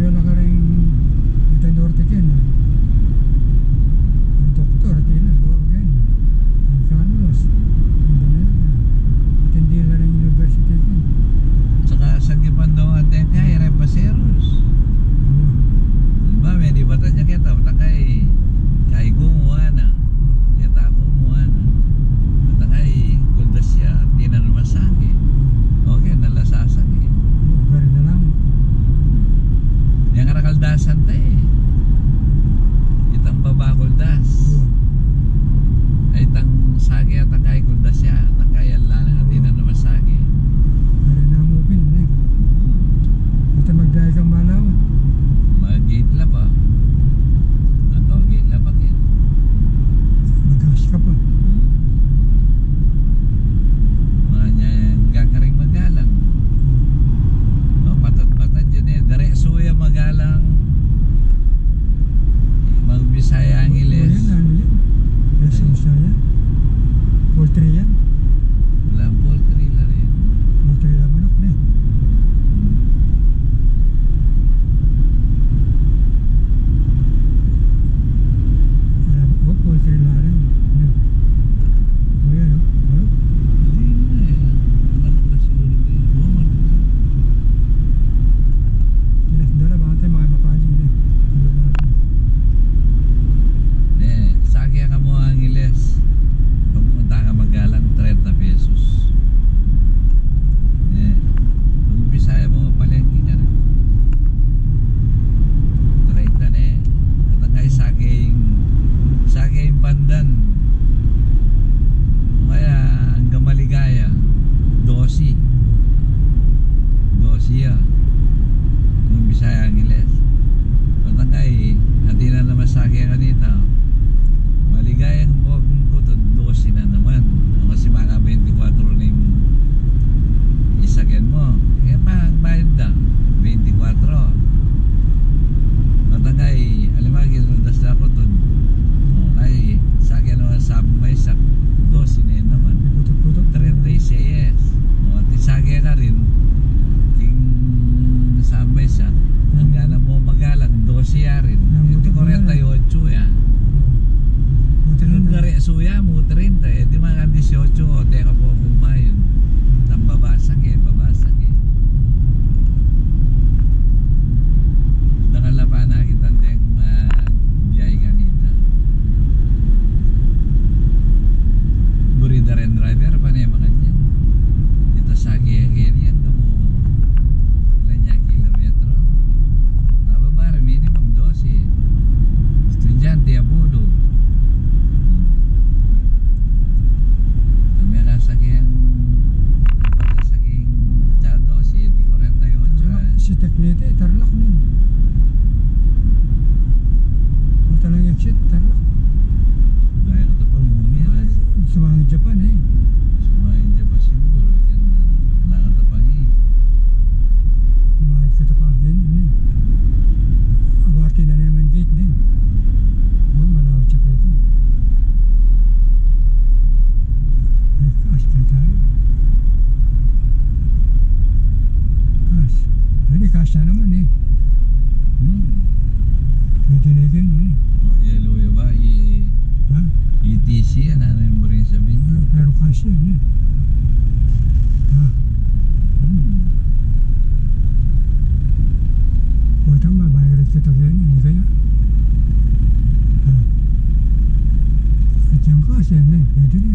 Kaya lang ka rin San Norte ken. Ang doktor ken ken. San Carlos. Hindi na rin university ken. Saka sa Gipando at kay Repaseros. Diba, may di bata niya kita, takay kay kumuha na. Kita kumuha na. Takay kuldasya, di na namasaki. Okay, nalasasaki. Pero na lang. Yang karakaldasan tayo. Itang babakuldas. Ay itang sagi at takay kuldasya. Takay alala na di na namasaki. Pero na mo pin. Ito magdahil kang malaw. Mag-gate la pa. Ato gate la pa kin. Mag-gas ka pa. Mga niya gagaring magalang. Patat-patat yun eh. Dari suya magalang. Magbisaya ang ilis. Yan, ano yan? Yes, Bisaya. Poultry yan. Walang poultry la rin. Poultry na manok na eh. Poultry na rin. O yan o. Ano? Hindi na eh. Manok na siguro din. Dala baka tayo makamapanin eh. Sakya ka mo ang ilis. Pagpunta ka magalang 30 pesos. Kung Bisaya mo palengke ka rin. 30 na eh. At ang ay saking pandan. O kaya hanggang Maligaya 12 ya. Kung Bisaya ang ilis. At ang ay hati na naman sakya ka dito. Maligaya ng buwag ko to 12 na naman. Kasi mga 24 na yung isakyan mo. Kaya bayad na 24. Matangay alimagin rundas na ako to. Ay sakyan naman sa may sak 12 na yun naman. 36. At isakyan ka rin ting sa may sak. Hanggang mo magalang 12 ya rin. 48 ya. Nung dari suya mo 30 eh di mga 18 o teka po kumayon nang babasak eh nakala na kita ng biyay ganita burida rin driver pa na yung mga niya ito sagi yan kamo ilan niya kilometro nababara minimum 12 estudyante abulo saking Chado si 48 si Tecnete Tarlac na yun. Mata lang yung shit Tarlac. Gaya ka ito pa mumi Sumangin Japan eh. Sumangin Japan siguro wala ka tapang eh. Sumangin ka tapang din abati na naman gate din. Malawag siya pa ito. Cash na tayo. Cash. Hindi, cash na naman eh. Pwede na din eh. Yellow ya ba? ETC yan, ano yung mo rin sabihin? Pero cash yan eh. Huwag ang mabayarad kita yan, hindi kaya. At yung cash yan eh, pwede na.